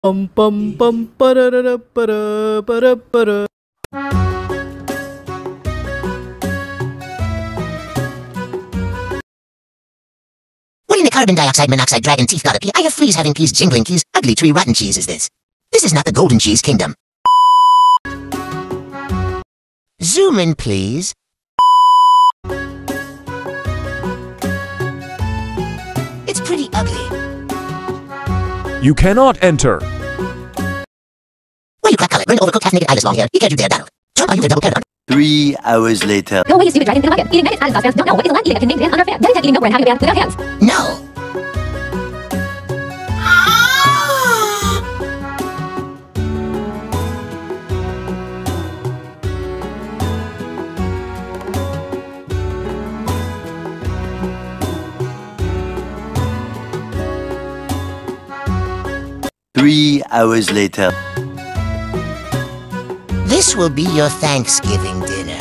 Pum pum pum para para para para. When in the carbon dioxide monoxide dragon teeth got up here, I have fleas having peas jingling keys. Ugly tree rotten cheese is this. This is not the golden cheese kingdom. Zoom in, please. It's pretty ugly. You cannot enter. Why you crap color? Burn overcooked half-naked eyeless long hair. You can't do their battle. Trump, are you their double pair? 3 hours later. Go away, you stupid dragon in the market. Eating nuggets, island sauce fans don't know what is a lot eating a contained pan under a fan. Then eating nowhere and having a ban without hands. No. 3 hours later. This will be your Thanksgiving dinner.